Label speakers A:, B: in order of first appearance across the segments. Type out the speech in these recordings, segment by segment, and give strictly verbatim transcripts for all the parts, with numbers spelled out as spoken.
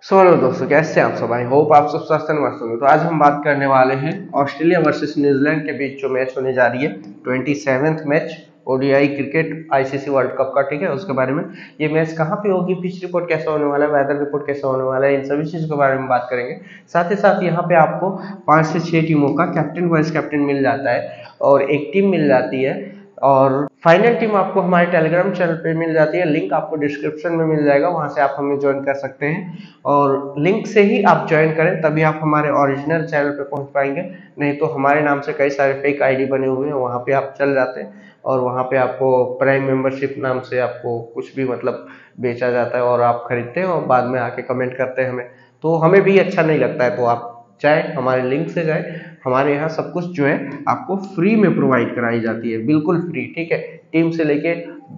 A: So hello दोस्तों, कैसे हैं आप सब। आई होप आप सब स्वस्थ और मस्त होंगे। तो आज हम बात करने वाले हैं ऑस्ट्रेलिया वर्सेस न्यूजीलैंड के बीच जो मैच होने जा रही है twenty seventh match ODI cricket ICC world cup का, ठीक है, उसके बारे में। ये मैच कहाँ पे होगी, पिच रिपोर्ट कैसा होने वाला है, वेदर रिपोर्ट कैसा होने वाला है, इन सभी चीज़ों के बारे में बात करेंगे। साथ ही साथ यहाँ पे आपको पाँच से छः टीमों का कैप्टन वाइस कैप्टन मिल जाता है और एक टीम मिल जाती है और फाइनल टीम आपको हमारे टेलीग्राम चैनल पे मिल जाती है। लिंक आपको डिस्क्रिप्शन में मिल जाएगा, वहां से आप हमें ज्वाइन कर सकते हैं और लिंक से ही आप ज्वाइन करें तभी आप हमारे ओरिजिनल चैनल पे पहुंच पाएंगे। नहीं तो हमारे नाम से कई सारे फेक आईडी बने हुए हैं, वहां पे आप चल जाते हैं और वहां पे आपको प्राइम मेंबरशिप नाम से आपको कुछ भी मतलब बेचा जाता है और आप खरीदते हैं और बाद में आके कमेंट करते हैं हमें, तो हमें भी अच्छा नहीं लगता है। तो आप चाहे हमारे लिंक से जाए, हमारे यहाँ सब कुछ जो है आपको फ्री में प्रोवाइड कराई जाती है, बिल्कुल फ्री, ठीक है। टीम से लेके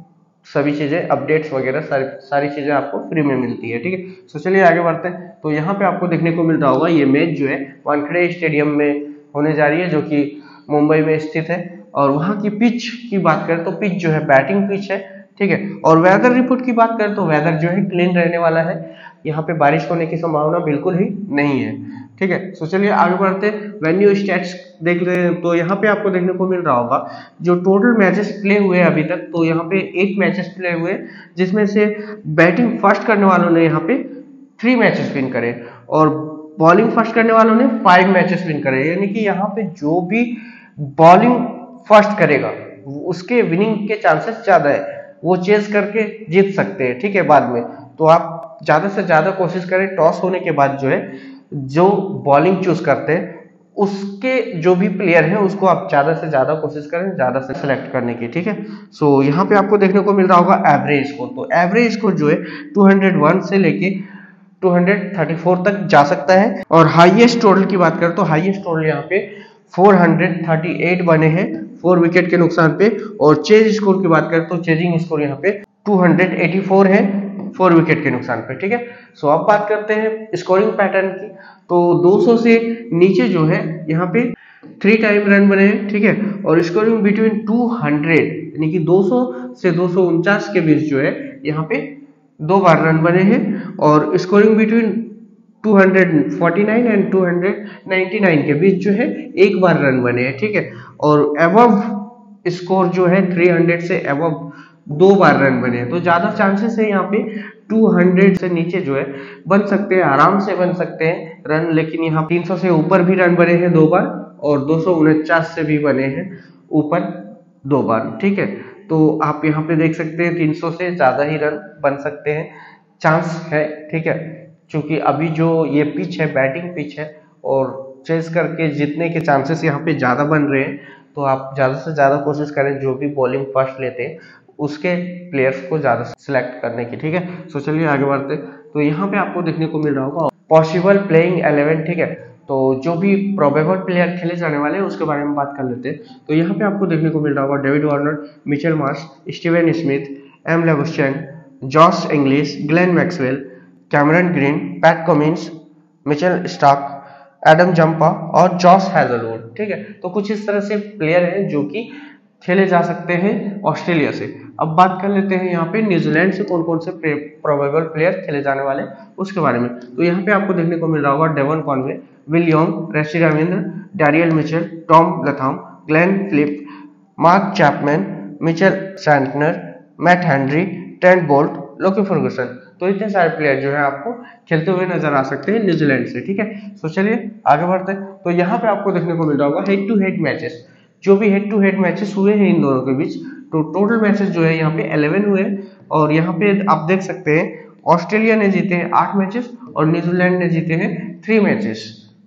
A: सभी चीजें, अपडेट्स वगैरह सारी सारी चीजें आपको फ्री में मिलती है, ठीक है। सो चलिए आगे बढ़ते हैं। तो यहाँ पे आपको देखने को मिल रहा होगा ये मैच जो है वानखेड़े स्टेडियम में होने जा रही है, जो कि मुंबई में स्थित है। और वहाँ की पिच की बात करें तो पिच जो है बैटिंग पिच है, ठीक है। और वेदर रिपोर्ट की बात करें तो वेदर जो है क्लीन रहने वाला है, यहाँ पे बारिश होने की संभावना बिल्कुल ही नहीं है, ठीक है। सो चलिए आगे बढ़ते हैं। वेन्यू स्टैट्स देख रहे हैं तो यहाँ पे आपको देखने को मिल रहा होगा जो टोटल मैचेस प्ले हुए हैं अभी तक। तो यहाँ पे एट मैचेस प्ले हुए हैं, जिसमें से बैटिंग फर्स्ट करने वालों ने यहाँ पे थ्री मैचेस विन करे और बॉलिंग फर्स्ट करने वालों ने फाइव मैचेस विन करे। यानी कि यहाँ पे जो भी बॉलिंग फर्स्ट करेगा उसके विनिंग के चांसेस ज्यादा है, वो चेस करके जीत सकते हैं, ठीक है, बाद में। तो आप ज्यादा से ज्यादा कोशिश करें टॉस होने के बाद जो है जो बॉलिंग चूज करते हैं उसके जो भी प्लेयर है उसको आप ज्यादा से ज्यादा कोशिश करें ज्यादा से सिलेक्ट करने की, ठीक है। सो यहाँ पे आपको देखने को मिल रहा होगा एवरेज स्कोर। तो एवरेज स्कोर जो है टू हंड्रेड वन से लेके टू हंड्रेड थर्टी फोर तक जा सकता है और हाईएस्ट टोटल की बात करें तो हाईएस्ट टोटल यहाँ पे फोर हंड्रेड थर्टी एट बने हैं फोर विकेट के नुकसान पे। और चेज स्कोर की बात करें तो चेजिंग स्कोर यहाँ पे टू हंड्रेड एटी फोर है फोर विकेट के नुकसान पे, ठीक है। सो अब बात करते हैं स्कोरिंग पैटर्न की। तो दो सौ से नीचे जो है यहाँ पे थ्री टाइम रन बने हैं, ठीक है। और स्कोरिंग बिटवीन टू हंड्रेड यानी कि दो सौ से दो सौ उनचास के बीच जो है यहाँ पे दो बार रन बने हैं और scoring between two hundred forty nine and two hundred ninety nine के बीच जो है एक बार रन बने हैं, ठीक है। और एबव स्कोर जो है थ्री हंड्रेड से एबव दो बार रन बने हैं। तो ज्यादा चांसेस है यहाँ पे टू हंड्रेड से नीचे जो है बन सकते हैं, आराम से बन सकते हैं रन। लेकिन यहाँ तीन सौ से ऊपर भी रन बने हैं दो बार और दो सौ उनचास से भी बने हैं ऊपर दो बार, ठीक है। तो आप यहाँ पे देख सकते हैं तीन सौ से ज्यादा ही रन बन सकते हैं, चांस है, ठीक है। क्योंकि अभी जो ये पिच है बैटिंग पिच है और चेस करके जीतने के चांसेस यहाँ पे ज्यादा बन रहे हैं। तो आप ज्यादा से ज्यादा कोशिश करें जो भी बॉलिंग फर्स्ट लेते हैं उसके प्लेयर्स को ज्यादा सिलेक्ट करने की, ठीक है। सो चलिए आगे बढ़ते। तो यहाँ पे आपको देखने को मिल रहा होगा पॉसिबल प्लेइंग इलेवन, ठीक है। तो जो भी प्रोबेबल प्लेयर खेले जाने वाले हैं उसके बारे में बात कर लेते हैं। तो यहाँ पे आपको देखने को मिल रहा होगा David Warner, Mitchell Marsh, Steven Smith, M Labuschagne, Josh Inglis, Glenn Maxwell, Cameron Green, Pat Cummins, Mitchell Starc, Adam Zampa और जॉश हैजलवुड, ठीक है। तो कुछ इस तरह से प्लेयर हैं जो कि खेले जा सकते हैं ऑस्ट्रेलिया से। अब बात कर लेते हैं यहाँ पे न्यूजीलैंड से कौन कौन से प्रोबेबल प्लेयर खेले जाने वाले उसके बारे में। तो यहाँ पे आपको देखने को मिल रहा होगा Devon Conway, Will Young, Rishi Ravindra, Daryl Mitchell, Tom Latham, Glenn Philip, Mark Chapman, Mitchell Santner, Matt Henry, Trent Boult, Lockie Ferguson. तो इतने सारे प्लेयर जो है आपको खेलते हुए नजर आ सकते हैं न्यूजीलैंड से, ठीक है। तो चलिए आगे बढ़ते हैं। तो यहाँ पे आपको देखने को मिल रहा होगा हेड टू हेड मैचेस, जो भी हेड टू हेड मैचेस हुए हैं इन दोनों के बीच। तो टोटल मैचेस जो है यहाँ पे इलेवन हुए और यहाँ पे आप देख सकते हैं ऑस्ट्रेलिया ने जीते हैं आठ मैचेस और न्यूजीलैंड ने जीते हैं three matches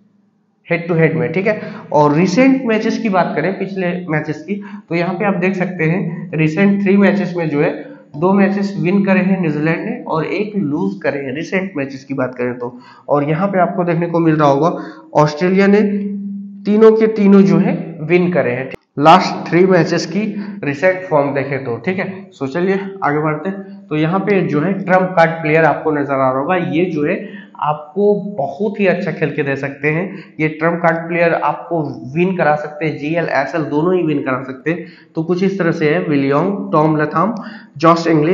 A: head to head में, ठीक है। और रिसेंट मैचेस की बात करें पिछले मैचेस की, तो यहाँ पे आप देख सकते हैं रिसेंट थ्री मैचेस में जो है दो मैचेस विन करे हैं न्यूजीलैंड ने और एक लूज करे हैं, रिसेंट मैचेस की बात करें तो। और यहाँ पे आपको देखने को मिल रहा होगा ऑस्ट्रेलिया ने तीनों के तीनों जो है विन करे हैं लास्ट थ्री मैचेस की रिसेंट फॉर्म देखे तो, ठीक है। सो चलिए आगे बढ़ते। तो यहाँ पे जो है ट्रम्प कार्ड प्लेयर आपको नजर आ रहा होगा, ये जो है आपको बहुत ही अच्छा खेल के दे सकते हैं। ये ट्रम्प कार्ड प्लेयर आपको विन करा सकते हैं, जीएल एसएल दोनों ही विन करा सकते हैं। तो कुछ इस तरह से है Will Young, Tom Latham, Josh Inglis,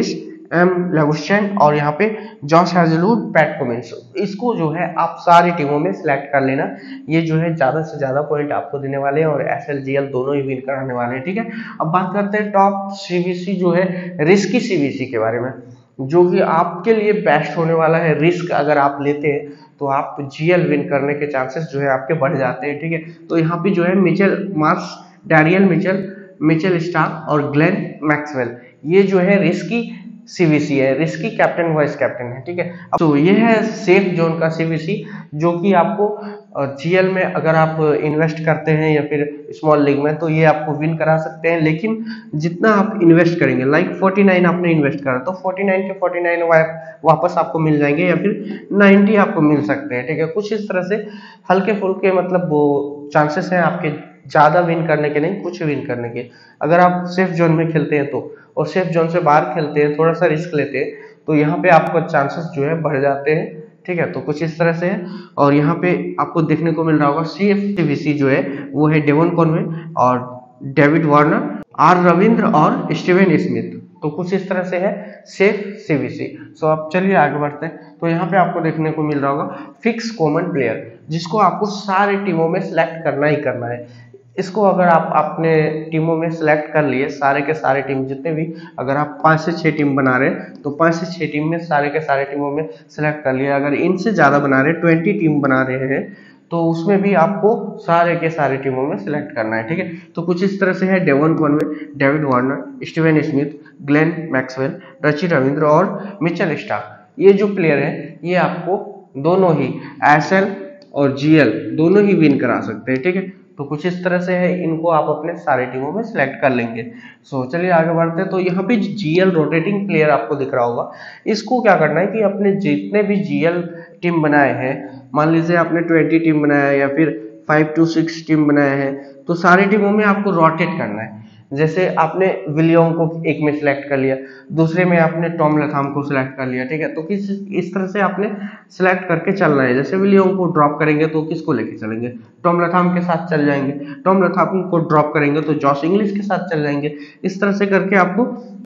A: M Labuschagne और यहाँ पे जॉश हेजलवुड, पैट कमिंस। इसको जो है आप सारी टीमों में सिलेक्ट कर लेना। ये जो है ज्यादा से ज्यादा पॉइंट आपको देने वाले हैं और एस एल जी एल दोनों ही विन कराने वाले हैं, ठीक है। अब बात करते हैं टॉप सीवीसी जो है रिस्की सीवीसी के बारे में, जो कि आपके लिए बेस्ट होने वाला है। रिस्क अगर आप लेते हैं तो आप जीएल विन करने के चांसेस जो है आपके बढ़ जाते हैं, ठीक है। तो यहाँ पे जो है Mitchell Marsh, Daryl Mitchell, Mitchell Starc और ग्लेन मैक्सवेल, ये जो है रिस्की सीवीसी है, रिस्की कैप्टन वाइस कैप्टन है, ठीक है। तो ये है सेफ जोन का सीवीसी, जो कि आपको जीएल में अगर आप इन्वेस्ट करते हैं या फिर स्मॉल लीग में तो ये आपको विन करा सकते हैं। लेकिन जितना आप इन्वेस्ट करेंगे, लाइक उनचास आपने इन्वेस्ट करा तो उनचास के उनचास वापस आपको मिल जाएंगे या फिर नब्बे आपको मिल सकते हैं, ठीक है। कुछ इस तरह से हल्के फुल्के मतलब वो चांसेस हैं आपके ज्यादा विन करने के, नहीं कुछ विन करने के। अगर आप सेफ जोन में खेलते हैं तो, और सेफ जोन से बाहर खेलते हैं, थोड़ा सा रिस्क लेते हैं, तो यहाँ पे आपका चांसेस जो है बढ़ जाते हैं, ठीक है। तो कुछ इस तरह से है। और यहाँ पे आपको देखने को मिल रहा होगा सेफ सीवीसी जो है वो है डेवन कॉनवे और डेविड वार्नर, आर रविंद्र और स्टीवन स्मिथ। तो कुछ इस तरह से है सेफ सीवीसी। सो अब चलिए आगे बढ़ते हैं। तो यहाँ पे आपको देखने को मिल रहा होगा फिक्स कॉमन प्लेयर, जिसको आपको सारे टीमों में सिलेक्ट करना ही करना है। इसको अगर आप अपने टीमों में सिलेक्ट कर लिए, सारे के सारे टीम जितने भी, अगर आप पाँच से छह टीम बना रहे हैं तो पाँच से छह टीम में सारे के सारे टीमों में सिलेक्ट कर लिए। अगर इनसे ज़्यादा बना रहे हैं, बीस टीम बना रहे हैं, तो उसमें भी आपको सारे के सारे टीमों में सिलेक्ट करना है, ठीक है। तो कुछ इस तरह से है Devon Conway, David Warner, Steven Smith, Glenn Maxwell, Rachin Ravindra और मिचेल स्टार्क। ये जो प्लेयर है ये आपको दोनों ही एसएल और जीएल दोनों ही विन करा सकते हैं, ठीक है। तो कुछ इस तरह से है, इनको आप अपने सारे टीमों में सिलेक्ट कर लेंगे। सो चलिए आगे बढ़ते हैं। तो यहाँ पे जीएल रोटेटिंग प्लेयर आपको दिख रहा होगा, इसको क्या करना है कि अपने जितने भी जीएल टीम बनाए हैं, मान लीजिए आपने बीस टीम बनाया है या फिर फाइव टू सिक्स टीम बनाया है, तो सारी टीमों में आपको रोटेट करना है। जैसे आपने विलियम को एक में सिलेक्ट कर लिया, दूसरे में आपने टॉम लथाम को सिलेक्ट कर लिया, ठीक है। तो किस इस तरह से आपने सिलेक्ट करके चलना है। जैसे विलियम को ड्रॉप करेंगे तो किसको लेके चलेंगे, टॉम लथाम के साथ चल जाएंगे। टॉम लथाम को ड्रॉप करेंगे तो जॉश इंग्लिश के साथ चल जाएंगे। इस तरह से करके आपको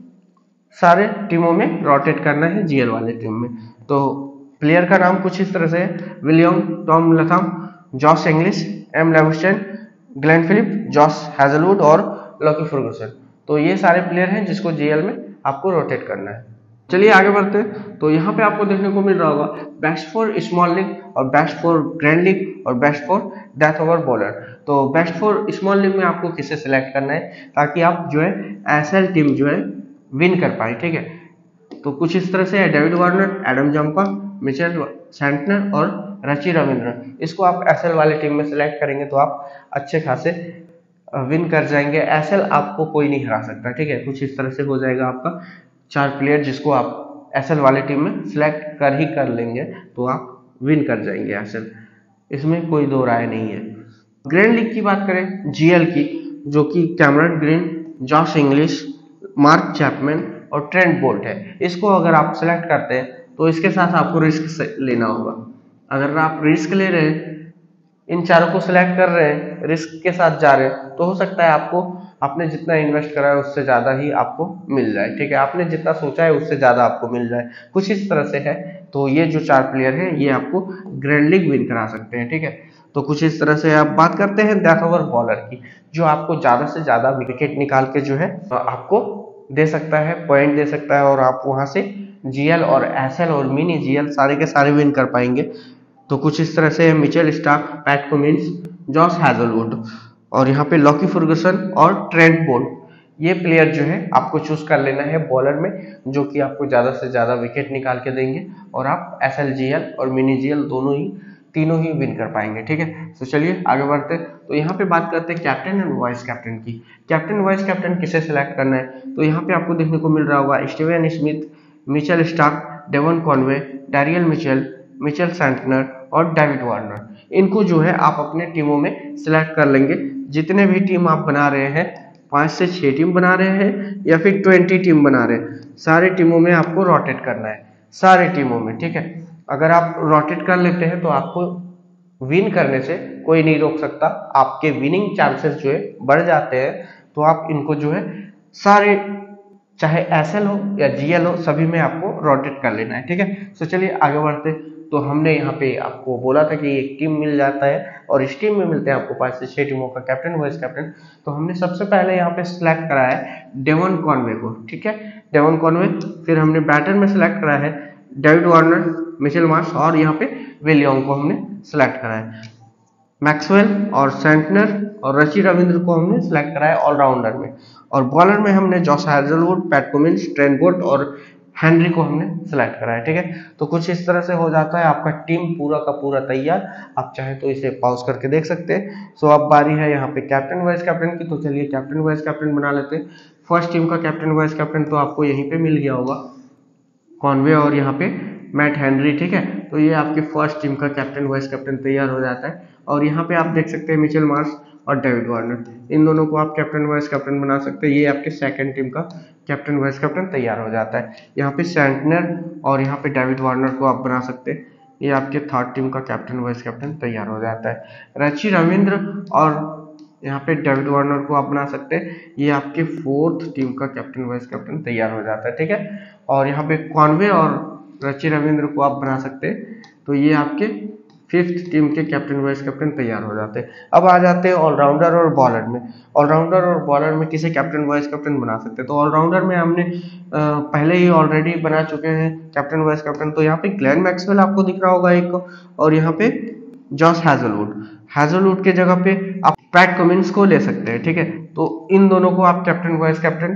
A: सारे टीमों में रोटेट करना है जीएल वाले टीम में। तो प्लेयर का नाम कुछ इस तरह से है, William, Tom Latham, Josh Inglis, M Labuschagne, Glenn Philip, Josh Hazlewood और लॉकी फर्गुसन। तो ये सारे प्लेयर हैं जिसको जीएल में आपको रोटेट करना है। चलिए आगे बढ़ते हैं। तो यहाँ पे आपको देखने को मिल रहा होगा बेस्ट फॉर स्मॉल लीग और बेस्ट फॉर ग्रैंड लीग और best for death over bowler. तो बेस्ट फॉर स्मॉल लीग में आपको किसे सिलेक्ट करना है ताकि आप जो है एसएल टीम जो है विन कर पाए, ठीक है। तो कुछ इस तरह से है, David Warner, Adam Zampa, Mitchell Santner और रची रविंद्र। इसको आप एसएल वाले टीम में सिलेक्ट करेंगे तो आप अच्छे खासे विन कर जाएंगे। एसएल आपको कोई नहीं हरा सकता, ठीक है। कुछ इस तरह से हो जाएगा आपका चार प्लेयर जिसको आप एसएल वाले टीम में सिलेक्ट कर ही कर लेंगे तो आप विन कर जाएंगे एसएल, इसमें कोई दो राय नहीं है। ग्रैंड लीग की बात करें जीएल की, जो कि Cameron Green, Josh Inglis, Mark Chapman और ट्रेंट बोल्ट है। इसको अगर आप सिलेक्ट करते हैं तो इसके साथ आपको रिस्क लेना होगा। अगर आप रिस्क ले रहे हैं, इन चारों को सिलेक्ट कर रहे हैं, रिस्क के साथ जा रहे हैं, तो हो सकता है आपको आपने जितना इन्वेस्ट करा है उससे ज़्यादा ही आपको मिल जाए, ठीक है। आपने जितना सोचा है उससे ज़्यादा आपको मिल जाए, कुछ इस तरह से है। तो ये जो चार प्लेयर हैं ये आपको ग्रैंड लीग विन करा सकते हैं, ठीक है। तो कुछ इस तरह से आप बात करते हैं डेथ ओवर बॉलर की, जो आपको ज़्यादा से ज़्यादा विकेट निकाल के जो है आपको दे सकता है, पॉइंट दे सकता है और आप वहाँ से जीएल और एसएल और मिनी जीएल सारे के सारे विन कर पाएंगे। तो कुछ इस तरह से Mitchell Starc, Pat Cummins, Josh Hazlewood और यहाँ पे लॉकी फर्गुसन और ट्रेंट बोल्ट, ये प्लेयर जो है आपको चूज कर लेना है बॉलर में, जो कि आपको ज्यादा से ज्यादा विकेट निकाल के देंगे और आप एसएल जीएल और मिनी जीएल दोनों ही तीनों ही विन कर पाएंगे, ठीक है। तो चलिए आगे बढ़ते हैं। तो यहाँ पे बात करते हैं कैप्टन एंड वाइस कैप्टन की। कैप्टन वाइस कैप्टन किसे सिलेक्ट करना है, तो यहाँ पे आपको देखने को मिल रहा होगा Steven Smith, Mitchell Starc, Devon Conway, Daryl Mitchell, Mitchell Santner और डेविड वार्नर। इनको जो है आप अपने टीमों में सिलेक्ट कर लेंगे। जितने भी टीम आप बना रहे हैं, पाँच से छह टीम बना रहे हैं या फिर ट्वेंटी टीम बना रहे हैं, सारे टीमों में आपको रोटेट करना है, सारे टीमों में, ठीक है। अगर आप रोटेट कर लेते हैं तो आपको विन करने से कोई नहीं रोक सकता, आपके विनिंग चांसेस जो है बढ़ जाते हैं। तो आप इनको जो है सारे चाहे एस एल हो या जी एल हो, सभी में आपको रोटेट कर लेना है, ठीक है। सो चलिए आगे बढ़ते। तो हमने यहाँ पे आपको बोला था कि एक टीम मिल जाता है और इस टीम में मिलते हैं आपको पांच से छह टीमों का कैप्टन वाइस कैप्टन। तो हमने सबसे पहले यहाँ पे सिलेक्ट करा है डेवन कॉनवे को, ठीक है, डेवन कॉनवे। फिर हमने बैटर में सिलेक्ट करा है डेविड वार्नर, मिचेल मार्श और यहाँ पे विल यंग को हमने सिलेक्ट करा है। मैक्सवेल और सेंटनर और रची रविंद्र को हमने सिलेक्ट करा है ऑलराउंडर में। और बॉलर में हमने Josh Hazlewood, Pat Cummins, Trent Boult और हेनरी को हमने सिलेक्ट करा है, ठीक है। तो कुछ इस तरह से हो जाता है आपका टीम पूरा का पूरा तैयार। आप चाहे तो इसे पॉज करके देख सकते हैं। सो अब बारी है यहाँ पे कैप्टन वाइस कैप्टन की। तो चलिए कैप्टन वाइस कैप्टन बना लेते हैं। फर्स्ट टीम का कैप्टन वाइस कैप्टन तो आपको यहीं पे मिल गया होगा, कॉनवे और यहाँ पे मैट हेनरी, ठीक है। तो ये आपके फर्स्ट टीम का कैप्टन वाइस कैप्टन तैयार हो जाता है। और यहाँ पे आप देख सकते हैं मिचेल मार्श और डेविड वार्नर, इन दोनों को आप कैप्टन वाइस कैप्टन बना सकते हैं। ये आपके सेकंड टीम का कैप्टन वाइस कैप्टन तैयार हो जाता है। यहाँ पे सेंटनर और यहाँ पे डेविड वार्नर को आप बना सकते हैं। ये आपके थर्ड टीम का कैप्टन वाइस कैप्टन तैयार हो जाता है। रची रविंद्र और यहाँ पे डेविड वार्नर को आप बना सकते हैं। ये आपके फोर्थ टीम का कैप्टन वाइस कैप्टन तैयार हो जाता है, ठीक है। और यहाँ पे कॉनवे और रची रविंद्र को आप बना सकते हैं। तो ये आपके फिफ्थ टीम के कैप्टन वाइस कैप्टन तैयार हो जाते हैं। अब आ जाते हैं ऑलराउंडर और बॉलर में। ऑलराउंडर और बॉलर में किसे कैप्टन वाइस कैप्टन बना सकते हैं? तो ऑलराउंडर में हमने पहले ही ऑलरेडी बना चुके हैं कैप्टन वाइस कैप्टन। तो यहाँ पे ग्लेन मैक्सवेल आपको दिख रहा होगा एक, और यहाँ पे जॉश हैजलवुड। हैजलवुड के जगह पे आप पैट कमिंस को ले सकते हैं, ठीक है। तो इन दोनों को आप कैप्टन वाइस कैप्टन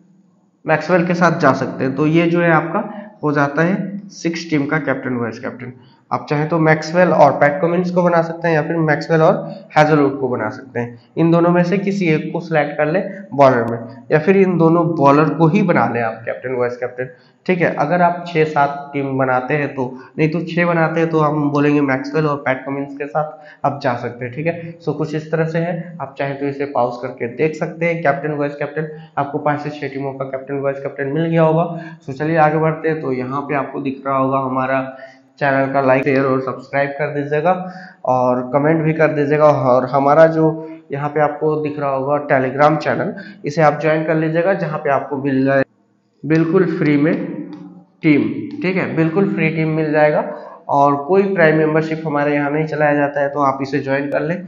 A: मैक्सवेल के साथ जा सकते हैं। तो ये जो है आपका हो जाता है सिक्स टीम का कैप्टन वाइस कैप्टन। आप चाहे तो मैक्सवेल और पैट कमिंस को बना सकते हैं या फिर मैक्सवेल और हैजलवुड को बना सकते हैं। इन दोनों में से किसी एक को सिलेक्ट कर ले बॉलर में, या फिर इन दोनों बॉलर को ही बना ले आप कैप्टन वाइस कैप्टन, ठीक है। अगर आप छः सात टीम बनाते हैं तो, नहीं तो छः बनाते हैं तो हम बोलेंगे मैक्सवेल और पैट कमिंस के साथ आप जा सकते हैं, ठीक है। सो कुछ इस तरह से है। आप चाहे तो इसे पॉज करके देख सकते हैं। कैप्टन वाइस कैप्टन आपको पाँच से छः टीमों का कैप्टन वाइस कैप्टन मिल गया होगा। सो चलिए आगे बढ़ते हैं। तो यहाँ पे आपको दिख रहा होगा हमारा चैनल का लाइक शेयर और सब्सक्राइब कर दीजिएगा और कमेंट भी कर दीजिएगा। और हमारा जो यहाँ पे आपको दिख रहा होगा टेलीग्राम चैनल, इसे आप ज्वाइन कर लीजिएगा, जहाँ पे आपको मिल जाए बिल्कुल फ्री में टीम, ठीक है, बिल्कुल फ्री टीम मिल जाएगा। और कोई प्राइम मेंबरशिप हमारे यहाँ नहीं चलाया जाता है, तो आप इसे ज्वाइन कर लें।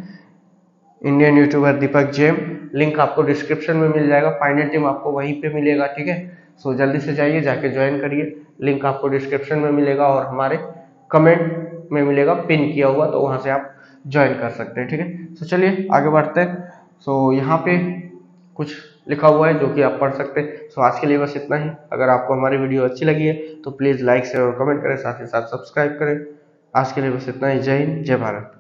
A: इंडियन यूट्यूबर दीपक जेम, लिंक आपको डिस्क्रिप्शन में मिल जाएगा। फाइनल टीम आपको वहीं पे मिलेगा, ठीक है। सो जल्दी से जाइए, जाके ज्वाइन करिए। लिंक आपको डिस्क्रिप्शन में मिलेगा और हमारे कमेंट में मिलेगा पिन किया हुआ, तो वहां से आप ज्वाइन कर सकते हैं, ठीक है। सो चलिए आगे बढ़ते हैं। सो यहाँ पे कुछ लिखा हुआ है जो कि आप पढ़ सकते हैं। सो आज के लिए बस इतना ही। अगर आपको हमारी वीडियो अच्छी लगी है तो प्लीज़ लाइक शेयर और कमेंट करें, साथ ही साथ सब्सक्राइब करें। आज के लिए बस इतना ही। जय हिंद, जय भारत।